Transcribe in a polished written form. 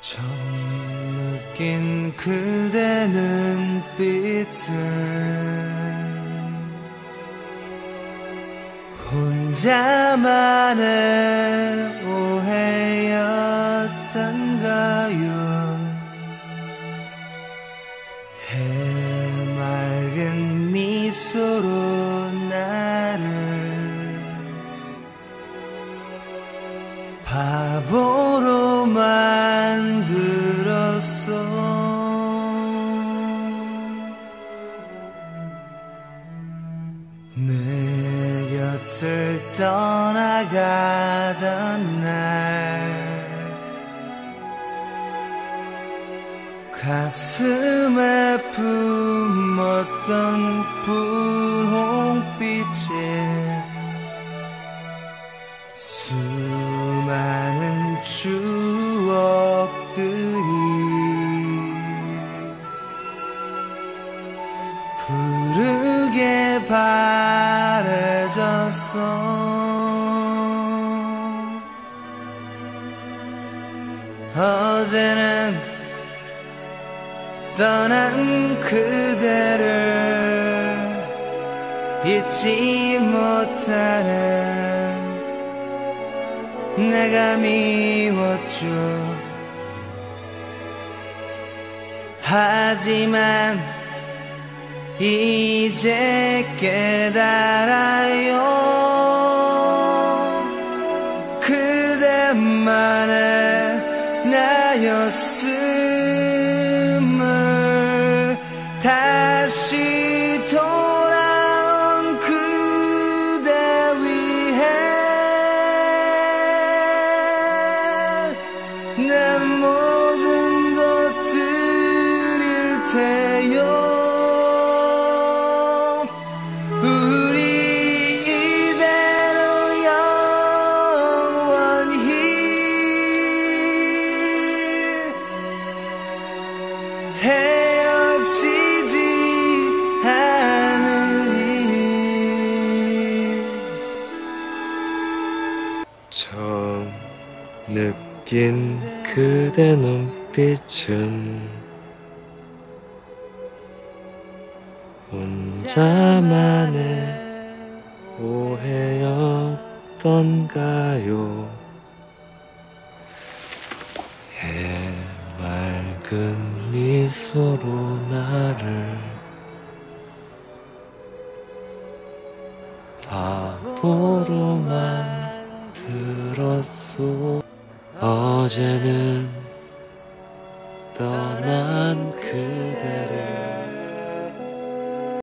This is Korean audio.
처음 느낀 그대 눈빛은 혼자만의 오해였던가요. 해맑은 미소로 나를 바보로 만들었어. 내 곁을 떠나가던 날 가슴에 품었던 분홍빛에 수많은 추억들이 푸르게 바래졌어. 어제는 떠난 그대를 잊지 못하는 내가 미웠죠. 하지만 이제 깨달아요. 그대만의 나였음을. 다시 돌아온 그대 위해 내 모든 것 드릴 테요. 우리 이대로 영원히 헤어지지 않으리. 처음 느낀 그대 눈빛은 혼자만의 오해였던가요. 해맑은 미소로 나를 바보로 만들었소. 어제는 떠난 그